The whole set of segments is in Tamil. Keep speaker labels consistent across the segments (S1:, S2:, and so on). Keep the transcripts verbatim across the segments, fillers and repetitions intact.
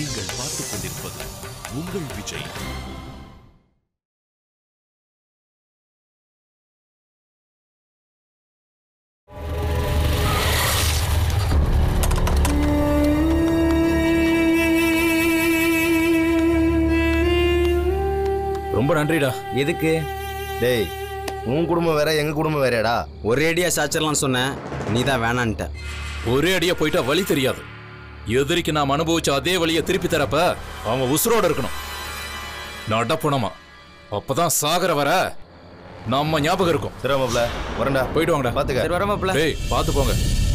S1: நீங்கள் பார்த்துக் கொண்டிருப்பது உங்கள் விஜய்.
S2: ரொம்ப நன்றிடா.
S3: எதுக்கு?
S4: டேய், உன் குடும்பம் வேற எங்க குடும்பம் வேறடா.
S3: ஒரே அடியா சாச்சிடலாம் சொன்னேன், நீ தான் வேணான்ட்ட.
S2: ஒரே அடியா போயிட்டா வழி தெரியாது. எதிரிக்கு நாம் அனுபவிச்ச அதே வழியை திருப்பி தரப்ப அவன் உசுரோட இருக்கணும். நடப்புணமா அப்பதான் சாகர வர நம்ம ஞாபகம் இருக்கும்.
S4: சரி மாப்ள, வரண்டா.
S2: போயிட்டு வாங்கடா.
S3: பாத்துக்க. சரி வர மாப்ள.
S2: டேய் பாத்து போங்க.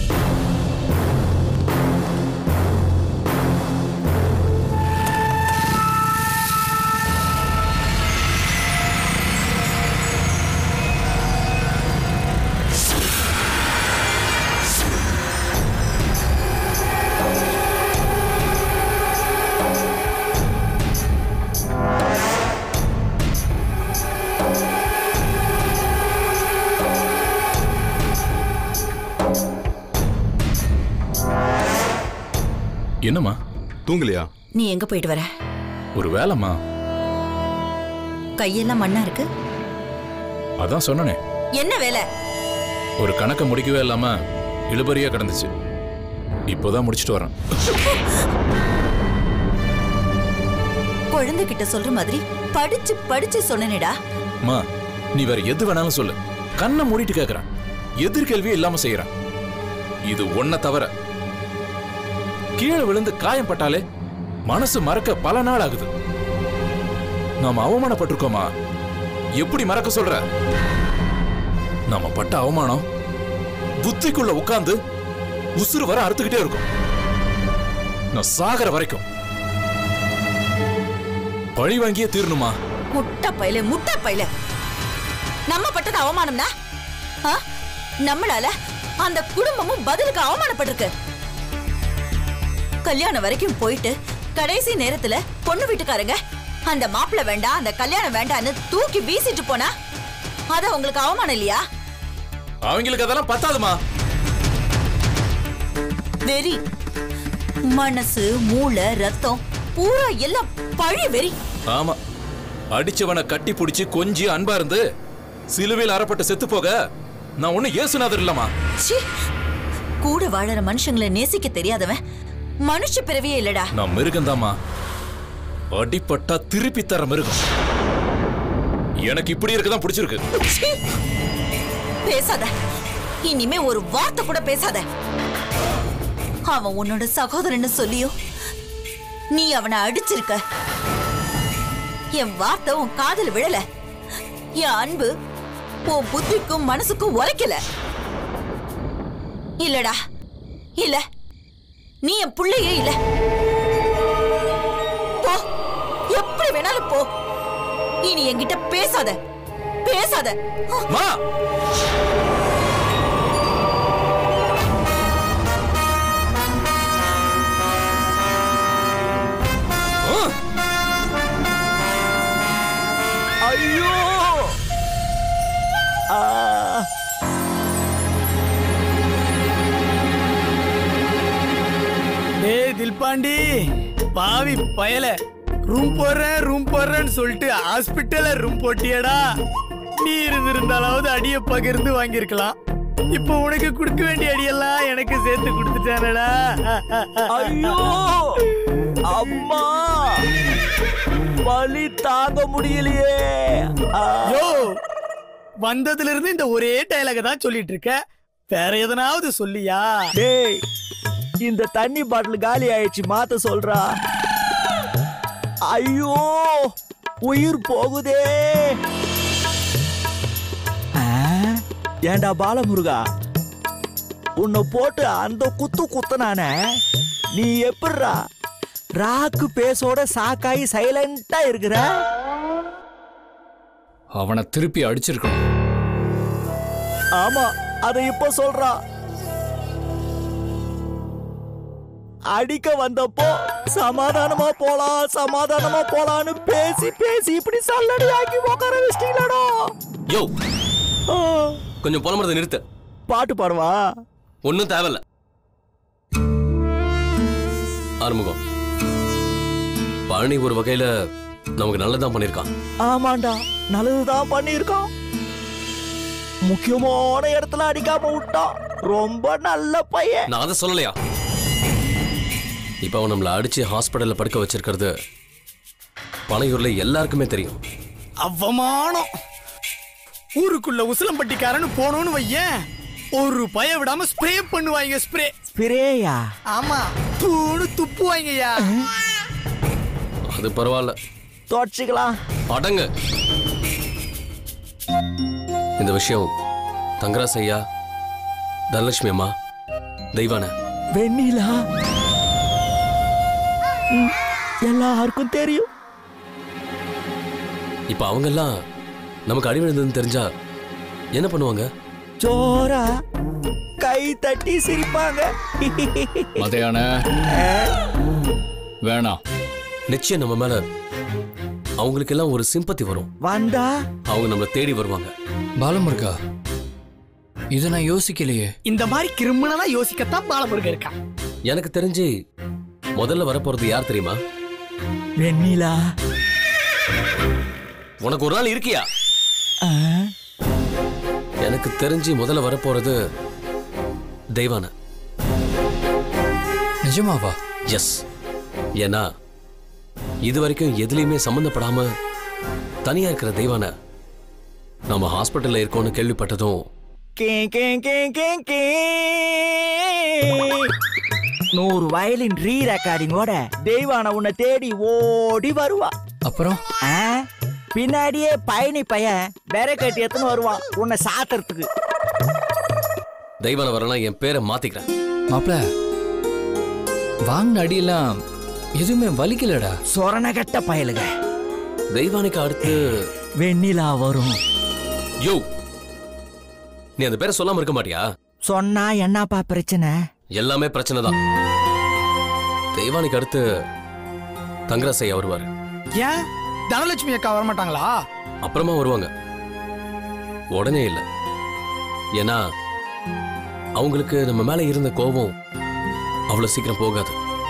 S2: என்னம்மா
S5: தூங்கலையா?
S6: நீ எங்க போயிட்டு வர?
S2: ஒரு வேலைம்மா.
S6: கையெல்லாம் மண்ணா இருக்கு.
S2: அதான் சொன்னனே.
S6: என்ன வேலை?
S2: ஒரு கணக்க முடிக்கவே இல்லாம இழுபறியா கிடந்துச்சு. இப்போதான் முடிச்சிட்டு வரேன்.
S6: குழந்தை கிட்ட சொல்ற மாதிரி படிச்சு படிச்சு சொன்னேடா.
S2: அம்மா நீ வேற எது வேணாலும் சொல்லு, கண்ணை மூடிட்டு கேக்குறேன். எதிர்கேள்வியே இல்லாம செய்யறேன். இது ஒன்ன தவிர கீழே விழுந்து காயம் பட்டாலே மனசு மறக்க பல நாள் ஆகுது. நாம அவமானப்பட்டிருக்கோமா? எப்படி மறக்க சொல்ற? நாம பட்ட அவமானம் புத்திக்குள்ள உட்கார்ந்து உசுறு வர அறுத்துக்கிட்டே இருக்கும். நான் சாகர வரைக்கும் பழி வாங்கியே தீரணுமா?
S6: முட்டை பையில முட்டை பையில நம்ம பட்டது அவமானம்னா நம்மளால அந்த குடும்பமும் பதிலுக்கு அவமானப்பட்டிருக்கு. கல்யாணம் வரைக்கும் போயிட்டு கடைசி நேரத்துல பொண்ணு வீட்டுக்காரங்க அந்த மாப்பிள்ள வேண்டாம், அந்த கல்யாணம் வேண்டான்னு தூக்கி வீசிட்டு போனா அத உங்களுக்கு அவமானம் இல்லையா?
S2: அவங்களுக்கு அதெல்லாம் பத்தாதுமா.
S6: வெறி, மனசு, மூளை, ரத்தம் பூரா எல்லாம் பழி வெறி.
S2: ஆமா, அடிச்சவனை கட்டி பிடிச்சு கொஞ்சி அன்பா இருந்து சிலுவையில் அறப்பட்டு செத்து போக நான் ஒண்ணு ஏசுநாதர் இல்லமா.
S6: கூட வாழற மனுஷங்களை நேசிக்க தெரியாதவன் மனுஷ பிறவியே இல்லடா.
S2: நான் மிருகந்தாமா. அடிப்பட்டா திருப்பி தர மிருகம். எனக்கு இப்படி இருக்கதான் பிடிச்சிருக்கு.
S6: பேசாத, இனிமே ஒரு வார்த்தை கூட பேசாத. அவன் உன்னோட சகோதரன்னு சொல்லியும் நீ அவனை அடிச்சிருக்க. என் வார்த்தை உன் காதல் விழல. என் அன்பு உன் புத்திக்கும் மனசுக்கும் உரைக்கல. இல்லடா, இல்ல, நீ என் புள்ளையே இல்ல. போ, எப்படி வேணாலும் போ. இனி என்கிட்ட பேசாத, பேசாத.
S2: மா
S3: ஐயோ!
S7: டேய் தில்பாண்டி, பாவி பயல, ரூம் போடுறேன் ரூம் போடுறேன்னு சொல்லிட்டு ஹாஸ்பிட்டல்ல ரூம் போட்டியடா. நீ இருந்திருந்தாலாவது அடிய பகிர்ந்து வாங்கியிருக்கலாம். இப்போ உனக்கு கொடுக்க வேண்டிய அடியெல்லாம் எனக்கு சேர்த்து கொடுத்துட்டானடா.
S3: ஐயோ அம்மா, வலி தாங்க முடியலையே.
S7: யோ, வந்ததுல இருந்து இந்த ஒரே டயலாக தான் சொல்லிட்டு இருக்க. வேற எதனாவது சொல்லியா?
S3: டேய், இந்த தண்ணி பாட்டில் காலி ஆயிடுச்சு, மாத்த சொல்றா. ஐயோ உயிர் போகுதே. ஏண்டா பாலமுருகா, உன்னை போட்டு அந்த குத்து குத்தனானே, நீ எப்படிரா ராக்கு பேசோட சாக்காயி சைலண்டா இருக்கிற?
S2: அவனை திருப்பி அடிச்சிருக்கணும்.
S3: ஆமா, அதை இப்ப சொல்றா. அடிக்க வந்தப்போ சமாதானமா போலாம் சமாதானமா போலான்னு பேசி பேசி இப்படி சல்லடி ஆக்கி உட்கார வச்சிட்டீங்களா?
S8: யோ, கொஞ்சம் புலம்புறதை நிறுத்து.
S3: பாட்டு பாடுவா?
S8: ஒன்னும் தேவையில்ல. ஆறுமுகம், பழனி ஒரு வகையில நமக்கு நல்லதான் பண்ணிருக்கான்.
S3: ஆமாண்டா, நல்லதுதான் பண்ணிருக்கான். முக்கியமான இடத்துல அடிக்காம விட்டான். ரொம்ப நல்ல பையன்.
S8: நான் அதை சொல்லலையா? இப்ப அவன் நம்மள அடிச்சு ஹாஸ்பிட்டல்ல படுக்க வச்சிருக்கிறது பனையூர்ல எல்லாருக்குமே தெரியும்.
S7: அவமானம். ஊருக்குள்ள உசிலம்பட்டிக்காரன்னு போனோன்னு வையேன், ஒரு பய விடாம ஸ்ப்ரே பண்ணுவாங்க. ஸ்ப்ரே
S3: ஸ்ப்ரேயா?
S7: ஆமா, தூணு துப்புவாங்கய்யா.
S8: அது பரவாயில்ல,
S3: தொடச்சிக்கலாம்.
S8: அடங்க. இந்த விஷயம் தங்கராஸ் ஐயா, தனலட்சுமி அம்மா, தெய்வான,
S3: வெண்ணிலா எல்லாருக்கும் தெரியும்.
S8: இப்ப அவங்க எல்லாம் நமக்கு அடி விழுந்ததுன்னு தெரிஞ்சா என்ன பண்ணுவாங்க?
S3: ஜோரா கை தட்டி சிரிப்பாங்க.
S2: மதையான வேணாம்.
S8: நிச்சயம் நம்ம மேல அவங்களுக்கு எல்லாம் ஒரு சிம்பத்தி வரும்.
S3: வந்தா
S8: அவங்க நம்மள தேடி வருவாங்க.
S5: பாலமுருகா, இதை நான் யோசிக்கலையே.
S7: இந்த மாதிரி கிரிமினலா யோசிக்கத்தான் பாலமுருகன் இருக்கான்.
S8: எனக்கு தெரிஞ்சு முதல்ல வரப்போறது யார் தெரியுமா?
S3: வெண்ணிலா.
S8: உனக்கு ஒரு நாள் இருக்கியா? எனக்கு தெரிஞ்சு முதல்ல வரப்போறது தெய்வான.
S5: நிஜமாவா?
S8: எஸ். ஏன்னா இது வரைக்கும் எதுலையுமே சம்பந்தப்படாம தனியா இருக்கிற தெய்வான நம்ம ஹாஸ்பிட்டல்ல இருக்கோம்னு கேள்விப்பட்டதும்
S3: கே கே கே கே கே நூறு வயலின் ரீ ரெக்கார்டிங்கோட தெய்வான உன்னை தேடி ஓடி வருவா.
S5: அப்புறம்
S3: பின்னாடியே பயணி பையன் வேற கட்டி எத்தனை வருவான் உன்னை சாத்துறதுக்கு.
S8: தெய்வான வரலாம் என் பேரை மாத்திக்கிறேன்.
S5: மாப்ள, வாங்கின அடியெல்லாம் எதுவுமே வலிக்கலடா.
S3: சொரண கட்ட பயலுக.
S8: தெய்வானுக்கு அடுத்து
S3: வெண்ணிலா வரும்.
S8: யோ, நீ அந்த பேரை சொல்லாம இருக்க மாட்டியா?
S3: சொன்னா என்னப்பா பிரச்சனை?
S8: எல்லாமே பிரச்சனை தான். தெய்வானுக்கு அடுத்து தங்கராஸ் ஐயா வருவாரு.
S7: ஏன் தனலட்சுமி அக்கா வரமாட்டாங்களா?
S8: அப்புறமா வருவாங்க. உடனே இல்ல. ஏன்னா அவங்களுக்கு நம்ம மேல இருந்த கோபம் அவ்வளவு சீக்கிரம் போகாது.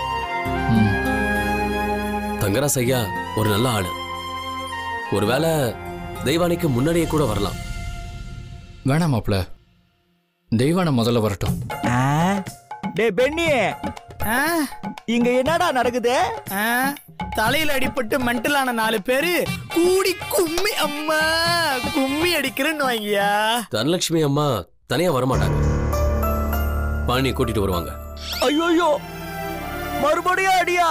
S8: தங்கராஸ் ஐயா ஒரு நல்ல ஆளு. ஒருவேளை தெய்வானிக்கு முன்னாடியே கூட வரலாம்.
S5: வேணாம் மாப்ள, தெய்வான முதல்ல வரட்டும்.
S3: டே பென்னி, இங்க என்னடா நடக்குது?
S7: தலையில அடிபட்டு மென்டலான நாலு பேரு கூடி கும்மி அம்மா கும்மி அடிக்கிறேன்னு வாங்கியா.
S8: தனலட்சுமி அம்மா தனியா வரமாட்டாங்க, பாணி கூட்டிட்டு வருவாங்க.
S3: ஐயோ, மறுபடியும் அடியா?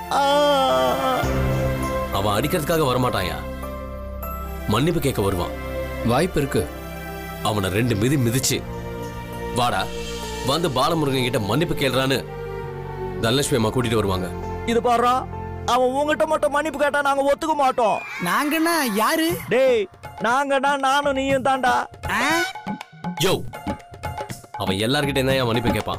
S8: அவன் அடிக்கிறதுக்காக வரமாட்டாயா, மன்னிப்பு கேட்க வருவான்.
S5: வாய்ப்பு இருக்கு.
S8: அவனை ரெண்டு மிதி மிதிச்சு வாடா வந்து பாலமுருகன் கிட்ட மன்னிப்பு கேள்றான்னு தனலட்சுமி அம்மா கூட்டிட்டு வருவாங்க.
S3: இது பாரு, அவன் உங்ககிட்ட மட்டும் மன்னிப்பு கேட்டா நாங்க ஒத்துக்க மாட்டோம்.
S7: நாங்கன்னா யாரு?
S3: டேய், நாங்கன்னா நானும் நீயும் தாண்டா.
S8: யோ, அவன் எல்லார்கிட்ட என்ன மன்னிப்பு கேட்பான்.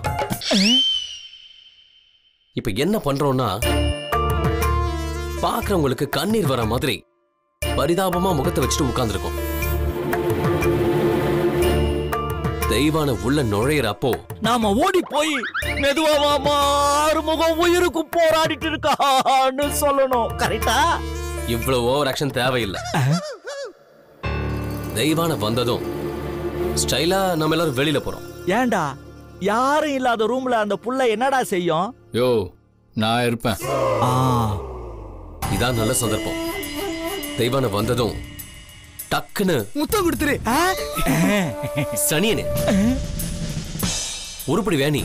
S8: இப்ப என்ன பண்றோம்னா, பாக்குறவங்களுக்கு கண்ணீர் வர மாதிரி பரிதாபமா முகத்தை வச்சுட்டு உட்கார்ந்துருக்கோம். தெய்வான உள்ள நுழையிறப்போ
S3: நாம ஓடி போய் மெதுவா மாறுமுகம் உயிருக்கு போராடிட்டு இருக்கான்னு சொல்லணும். கரெக்டா?
S8: இவ்வளவு ஓவர் ஆக்ஷன் தேவையில்லை. தெய்வான வந்ததும் ஸ்டைலா நம்ம எல்லாரும் வெளியில போறோம்.
S3: ஏண்டா, யாரும் இல்லாத ரூம்ல அந்த புள்ள என்னடா செய்யும்?
S5: யோ, நான் இருப்பேன்.
S8: இதான் நல்ல சந்தர்ப்பம். தெய்வான வந்ததும் டக்குன்னு
S7: முத்தம் கொடுத்துரு.
S8: சனியனே, உருப்படி வேணி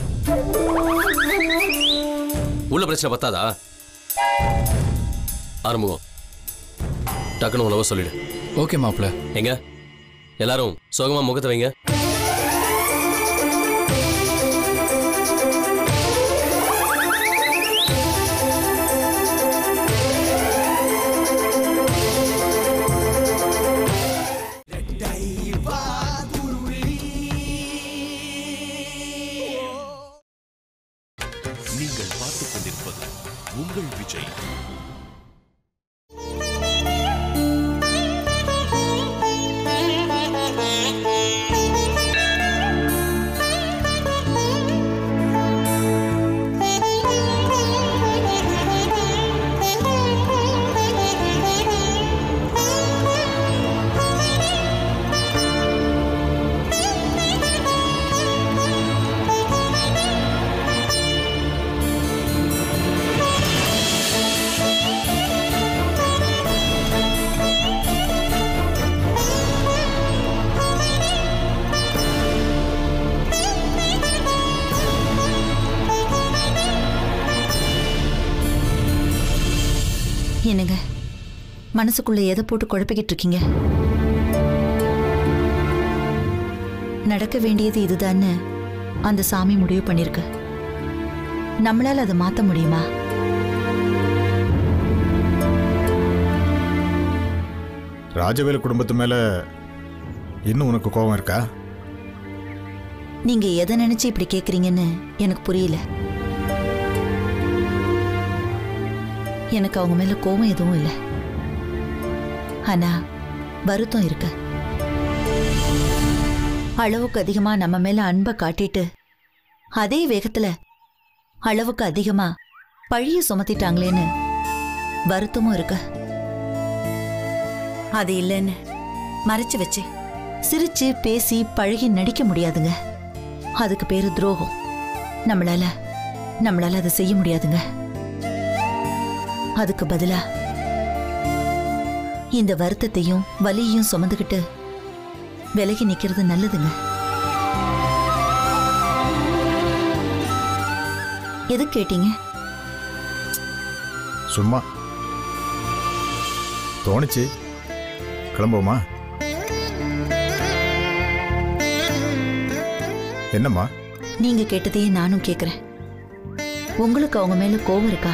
S8: உள்ள பிரச்சனை பத்தாதா? ஆரம்பம் டக்குன்னு உழவ சொல்லிடு.
S5: ஓகே மாப்ள.
S8: எங்க எல்லாரும் சோகமா முகத்தை வைங்க.
S1: நீங்கள் பார்த்துக் கொண்டிருப்பது உங்கள் விஜய்.
S6: என்னங்க மனசுக்குள்ள எதை போட்டு குழப்பிக்கிட்டு இருக்கீங்க? நடக்க வேண்டியது இதுதான்னு அந்த சாமி முடிவு பண்ணிருக்கு. நம்மளால அதை மாத்த முடியுமா?
S9: ராஜவேலு குடும்பத்து மேல இன்னும் உனக்கு கோபம் இருக்கா?
S6: நீங்க எதை நினைச்சு இப்படி கேக்குறீங்கன்னு எனக்கு புரியல. எனக்கு அவங்க மேல கோபம் எதுவும் இல்லை. ஆனா வருத்தம் இருக்கு. அளவுக்கு அதிகமா நம்ம மேல அன்பை காட்டிட்டு அதே வேகத்துல அளவுக்கு அதிகமா பழிய சுமத்திட்டாங்களேன்னு வருத்தமும் இருக்கு. அது இல்லைன்னு மறைச்சு வச்சு சிரிச்சு பேசி பழகி நடிக்க முடியாதுங்க. அதுக்கு பேரு துரோகம். நம்மளால நம்மளால அதை செய்ய முடியாதுங்க. அதுக்கு பதிலா இந்த வருத்தத்தையும் வலியையும் சுமந்துக்கிட்டு விலகி நிக்கிறது நல்லதுங்க. எது கேட்டீங்க?
S9: சும்மா தோணுச்சு. கிளம்புமா? என்னம்மா?
S6: நீங்க கேட்டதையே நானும் கேக்குறேன். உங்களுக்கு அவங்க மேல கோபம் இருக்கா?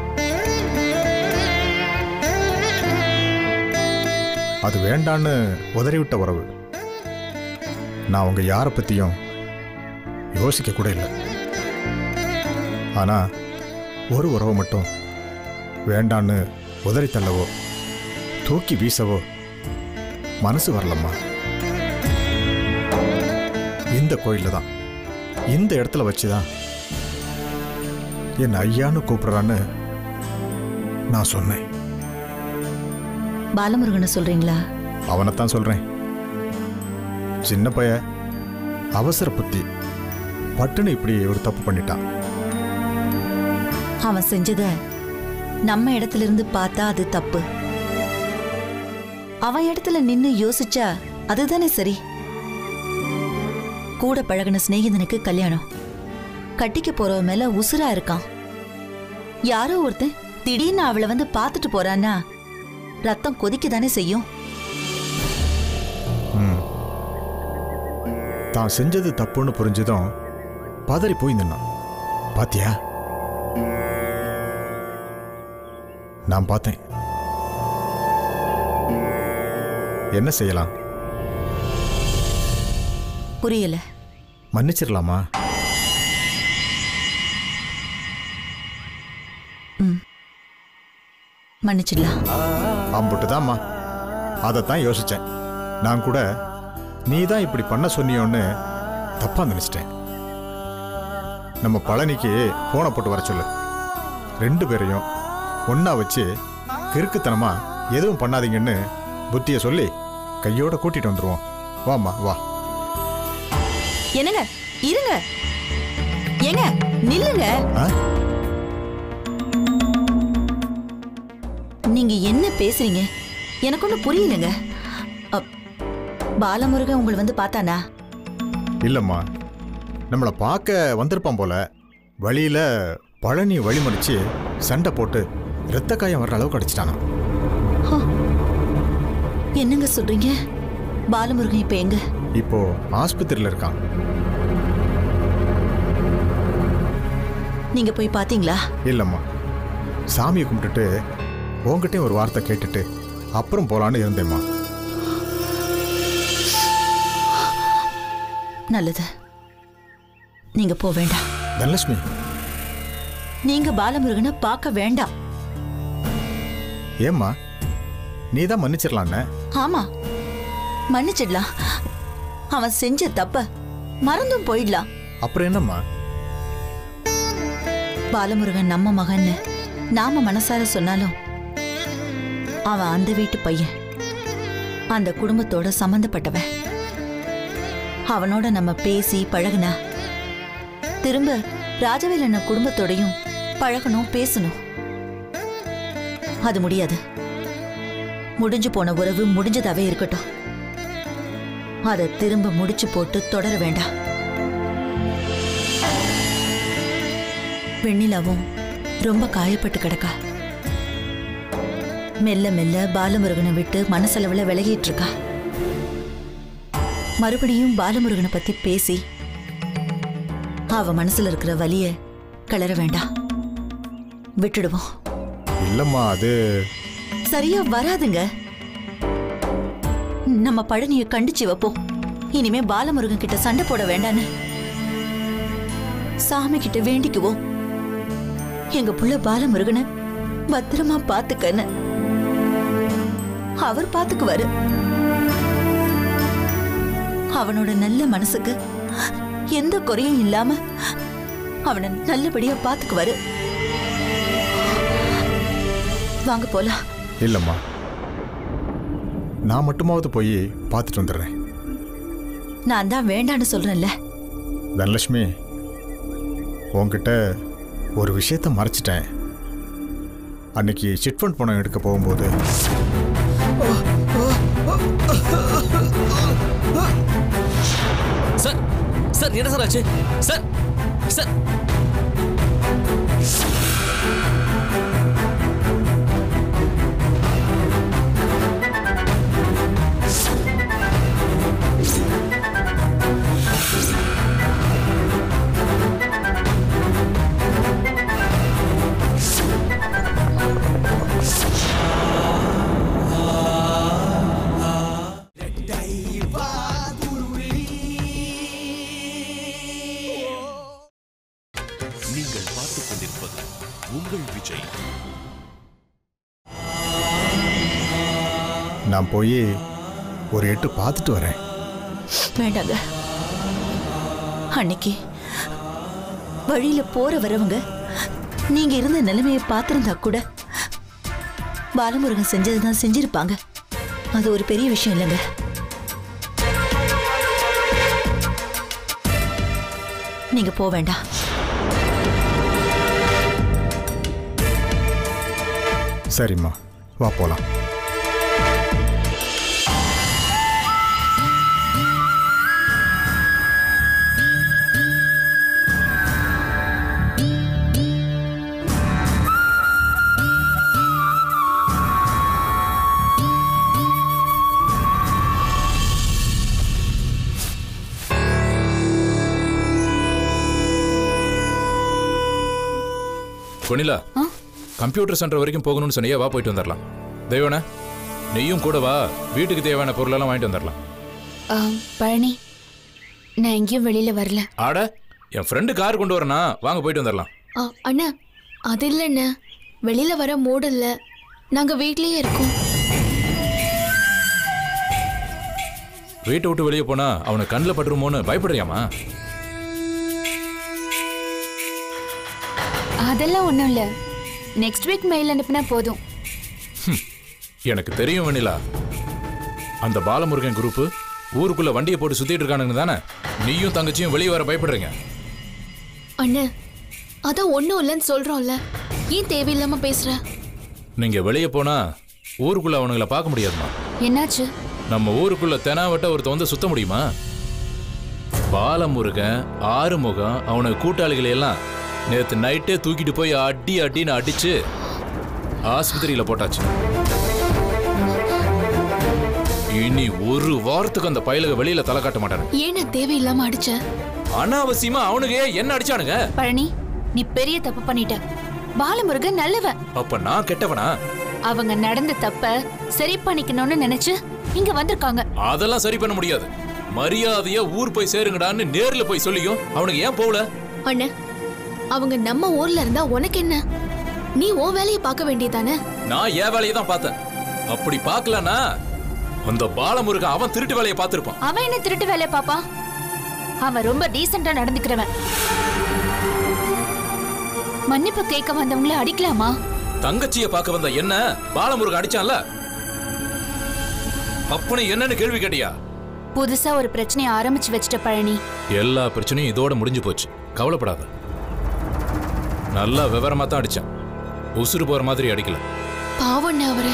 S9: அது வேண்டான்னு உதறிவிட்ட உறவு. நான் அவங்க யாரை பத்தியும் யோசிக்க கூட இல்லை. ஆனா ஒரு உறவை மட்டும் வேண்டான்னு உதறி தள்ளவோ தூக்கி வீசவோ மனசு வரலம்மா. இந்த கோயில்ல தான், இந்த இடத்துல வச்சுதான் என் ஐயான்னு கூப்பிடுறான்னு நான் சொன்னேன்.
S6: பாலமுருகனை சொல்றீங்களா?
S9: அவனைத்தான் சொல்றேன். சின்ன பைய, அவசர புத்தி, பட்டுன்னு இப்படி ஒரு தப்பு பண்ணிட்டான்.
S6: அவன் செஞ்சத நம்ம இடத்துல இருந்து பார்த்தா அது தப்பு. அவன் இடத்துல நின்னு யோசிச்சா அதுதானே சரி. கூட பழகின சிநேகிதனுக்கு கல்யாணம், கட்டிக்க போறவ மேல உசுரா இருக்கான். யாரோ ஒருத்தன் திடீர்னு அவளை வந்து பார்த்துட்டு போறான்னா ரத்தம் கொதிக்கதானே செய்யும்.
S9: தான் செஞ்சது தப்புன்னு புரிஞ்சதும் பதறி போய் நின்னான். பாத்தியா? நான் பார்த்தேன். என்ன செய்யலாம்?
S6: புரியல.
S9: மன்னிச்சிடலாமா?
S6: மன்னிச்சிடலாம்.
S9: அம்புட்டுதாம்மா. அதைத்தான் யோசிச்சேன். நான் கூட நீ தான் இப்படி பண்ண சொன்னியோன்னு தப்பா நினைச்சிட்டேன். நம்ம பழனிக்கு போனை போட்டு வர சொல்லு. ரெண்டு பேரையும் ஒன்னா வச்சு கிறுக்குத்தனமா எதுவும் பண்ணாதீங்கன்னு புத்திய சொல்லி கையோட கூட்டிட்டு வந்துருவோம். வாமா வா.
S6: என்னங்க இருங்க. ஏங்க நில்லுங்க. நீங்க என்ன பேசுறீங்க? எனக்கு ஒன்றும் புரியலங்க. பாலமுருகன் உங்களை வந்து பார்த்தானா?
S9: இல்லம்மா, நம்மளை பார்க்க வந்திருப்பான் போல. வழியில பழனி வழிமறிச்சு சண்டை போட்டு இரத்த காயம் வர்ற அளவுக்கு அடிச்சிட்டானா.
S6: என்னங்க சொல்றீங்க? பாலமுருகன் இப்ப எங்க?
S9: இப்போ ஆஸ்பத்திரியில இருக்கான்.
S6: நீங்க போய் பாத்தீங்களா?
S9: இல்லம்மா, சாமியை கும்பிட்டுட்டு உங்ககிட்ட ஒரு வார்த்தை கேட்டுட்டு அப்புறம் போலான்னு இருந்தேம்மா.
S6: நல்லது, நீங்க போக வேண்டாம்.
S9: தனலட்சுமி,
S6: நீங்க பாலமுருகனை பார்க்க வேண்டாம்.
S9: ஏம்மா? நீ தான் மன்னிச்சிடலான்னு.
S6: ஆமா, மன்னிச்சிடலாம். அவன் செஞ்ச தப்ப மறந்தும் போயிடலாம்.
S9: அப்புறம் என்னம்மா?
S6: பாலமுருகன் நம்ம மகன்னு நாம மனசார சொன்னாலும் அவன் அந்த வீட்டு பையன், அந்த குடும்பத்தோட சம்பந்தப்பட்டவன். அவனோட நம்ம பேசி பழகுனா திரும்ப ராஜவேலண்ண குடும்பத்தோடையும் பழகணும், பேசணும். அது முடியாது. முடிஞ்சு போன உறவு முடிஞ்சதாவே இருக்கட்டும். அதை திரும்ப முடிச்சு போட்டு தொடர வேண்டாம். வெண்ணிலாவும் ரொம்ப காயப்பட்டு கிடக்கா. மெல்ல மெல்ல பாலமுருகனை விட்டு மனசளவுல விலகிட்டு இருக்கா. மறுபடியும் பாலமுருகனை பத்தி பேசி அவ மனசுல இருக்கிற வலிய கிளற வேண்டாம், விட்டுடுவோம்.
S9: இல்லம்மா, அது
S6: சரியா வராதுங்க. நம்ம பழனிய கண்டிச்சு வைப்போம். இனிமே பாலமுருகன் கிட்ட சண்டை போட வேண்டான்னு சாமி கிட்ட வேண்டிக்குவோம். எங்க புள்ள பாலமுருகனை பத்திரமா பாத்துக்கன்னு. அவர் பாத்துக்குவாரு. அவனோட நல்ல மனசுக்கு எந்த குறையும் இல்லாம அவனை நல்லபடியா பாத்துக்குவாரு. வாங்க போலாம்.
S9: இல்லம்மா, நான் மட்டுமாவது போய் பார்த்துட்டு வந்துடுறேன்.
S6: நான் தான் வேண்டான்னு சொல்றேன்ல.
S9: தனலட்சுமி, உன்கிட்ட ஒரு விஷயத்த மறைச்சிட்டேன். அன்னைக்கு சிட் ஃபண்ட் பணம் எடுக்க போகும்போது
S8: சார் சார் என்ன சார் ஆச்சு? சார் சார்
S1: நீங்கள் பார்த்துக் கொண்டிருப்பது உங்கள் விஜய்.
S9: நான் போய் ஒரு எட்டு பார்த்துட்டு வரேன்.
S6: வேண்டாங்க. அன்னைக்கு வழியில போற வரவங்க நீங்க இருந்த நிலைமையை பார்த்திருந்தா கூட பாலமுருகன் செஞ்சதுதான் செஞ்சிருப்பாங்க. அது ஒரு பெரிய விஷயம் இல்லைங்க. நீங்க போக வேண்டாம்.
S9: சரிம்மா, வா போலாம்.
S2: கொனிலா, கம்ப்யூட்டர் சென்டர் வரைக்கும் போகணும்னு சொன்னியா, வா போயிட்டு வந்துடலாம். தெய்வன, நீயும் கூட வா, வீட்டுக்கு தேவையான பொருளெல்லாம் வாங்கிட்டு வந்துடலாம்.
S10: பழனி, நான் எங்கேயும் வெளியில வரல.
S2: ஆட, என் ஃப்ரெண்டு கார் கொண்டு வரனா, வாங்க போயிட்டு வந்துடலாம்.
S10: அண்ணா, அது இல்ல அண்ணா, வெளியில வர மூடு இல்ல, நாங்க வீட்லயே இருக்கோம்.
S2: வீட்டை விட்டு வெளியே போனா அவனுக்கு கண்ணில் பட்டுருமோன்னு பயப்படுறியாமா?
S10: அதெல்லாம் ஒண்ணும் இல்ல, நெக்ஸ்ட் வீக் மெயில் அனுப்புனா போதும்.
S2: எனக்கு தெரியும் வெண்ணிலா, அந்த பாலமுருகன் குரூப் ஊருக்குள்ள வண்டியை போட்டு சுத்திட்டு இருக்கானுங்க தானே. நீயும் தங்கச்சியும் வெளியே வர பயப்படுறீங்க.
S10: அண்ணா, அதான் ஒண்ணும் இல்லைன்னு சொல்றோம்ல, ஏன் தேவையில்லாம பேசுற?
S2: நீங்க வெளியே போனா ஊருக்குள்ள அவனுங்களை பார்க்க முடியாதுமா.
S10: என்னாச்சு?
S2: நம்ம ஊருக்குள்ள தெனாவட்ட ஒருத்த வந்து சுத்த முடியுமா? பாலமுருகன், ஆறுமுகம், அவனுக்கு கூட்டாளிகளை எல்லாம் நேற்று நைட்டே தூக்கிட்டு போய் அடி அடின்னு அடிச்சு ஆஸ்பத்திரியில போட்டாச்சு. இனி ஒரு வாரத்துக்கு அந்த பயலுக வெளியில தலை காட்ட மாட்டானு.
S10: ஏன்னா தேவையில்லாம அடிச்ச?
S2: அனாவசியமா அவனுக்கு என்ன அடிச்சானுங்க?
S10: பழனி, நீ பெரிய தப்பு பண்ணிட்ட. பாலமுருகன் நல்லவன்.
S2: அப்ப நான் கெட்டவனா?
S10: அவங்க நடந்த தப்ப சரி பண்ணிக்கணும்னு நினைச்சு இங்க வந்திருக்காங்க.
S2: அதெல்லாம் சரி பண்ண முடியாது. மரியாதையா ஊர் போய் சேருங்கடான்னு நேர்ல போய் சொல்லியும் அவனுக்கு ஏன் போகல?
S10: அண்ணா, அவங்க நம்ம ஊர்ல இருந்தா உனக்கு என்ன? நீ உன் வேலையை பார்க்க வேண்டியதானே?
S2: நான் என் வேலையை தான் பார்த்தேன். அப்படி பார்க்கலனா அந்த பாலமுருகன் அவன் திருட்டு வேலையை பார்த்திருப்பான்.
S10: அவன் என்ன திருட்டு வேலையை பாப்பா? அவன் ரொம்ப டீசெண்டா நடந்துக்கிறவன். மன்னிப்பு கேட்க வந்தவங்கள அடிக்கலாமா?
S2: தங்கச்சியை பார்க்க வந்த என்ன பாலமுருகன் அடிச்சான்ல, அப்பனே என்னன்னு கேள்வி கேட்டியா?
S10: புதுசா ஒரு பிரச்சனையை ஆரம்பிச்சு வச்சிட்ட பழனி.
S2: எல்லா பிரச்சனையும் இதோட முடிஞ்சு போச்சு, கவலைப்படாத. நல்லா விவரமா தான் அடிச்சான், உசுறு போற மாதிரி அடிக்கல.
S10: பாவம் அவரு.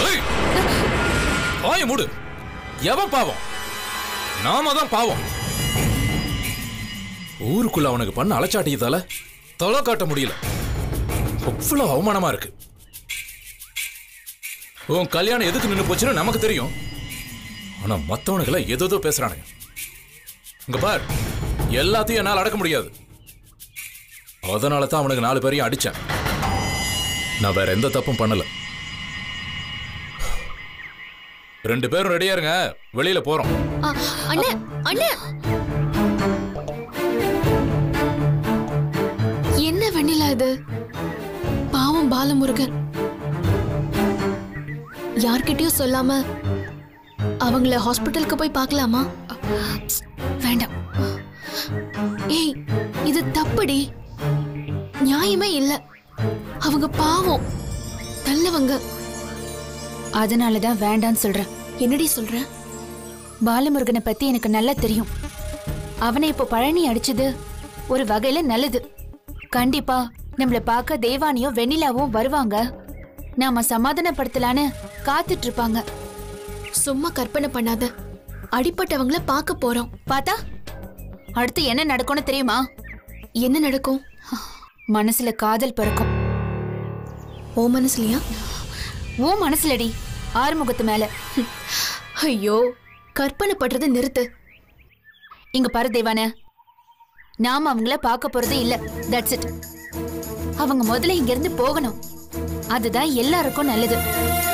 S2: வாய மூடு. எவன் பாவம்? நாம தான் பாவம். ஊருக்குள்ள அவனுக்கு பண்ண அலச்சாட்டியதால தலை காட்ட முடியல. அவ்வளவு அவமானமா இருக்கு. உன் கல்யாணம் எதுக்கு நின்று போச்சுன்னு நமக்கு தெரியும். ஆனா மத்தவனுக்கெல்லாம் ஏதோ பேசுறானுங்க. இங்க பார், எல்லாத்தையும் என்னால் அடக்க முடியாது. அதனால தான் அவனுக்கு நாலு பேரையும் அடிச்சேன். நான் வேற எந்த தப்பும் பண்ணல. ரெண்டு பேரும் ரெடியா இருங்க, வெளியில போறோம்.
S10: அண்ணே அண்ணே, என்ன வெண்ணிலா இது? பாவம் பாலமுருகன் யார்கிட்டயும் சொல்லாம அவங்கள ஹாஸ்பிட்டலுக்கு போய் பார்க்கலாமா? வேண்டாம். ஏய், இது தப்புடி, நியாயமே இல்ல. அவங்க பாவம் நல்லவங்க.
S11: அதனாலதான் வேண்டான்னு சொல்றேன்.
S10: என்னடி சொல்ற?
S11: பாலமுருகனை பத்தி எனக்கு நல்லா தெரியும். அவனை இப்போ பழனி அடிச்சது ஒரு வகையில நல்லது. கண்டிப்பா நம்மள பார்க்க தேவானியும் வெண்ணிலாவும் வருவாங்க. நாம சமாதானப்படுத்தலான்னு காத்துட்டு இருப்பாங்க.
S10: சும்மா கற்பனை பண்ணாத. அடிப்பட்டவங்கள பார்க்க போறோம்.
S11: பார்த்தா அடுத்து என்ன நடக்கும்னு தெரியுமா?
S10: என்ன நடக்கும்?
S11: மனசுல காதல் பிறக்கும்.
S10: ஓ மனசுலயா?
S11: ஓ மனசுலடி, ஆறுமுகத்து மேல.
S10: ஐயோ, கற்பனை பண்றதை நிறுத்து.
S11: இங்க பாரு தேவான, நாம அவங்கள பார்க்க போறதே இல்ல. That's it. அவங்க முதல்ல இங்க இருந்து போகணும். அதுதான் எல்லாருக்கும் நல்லது.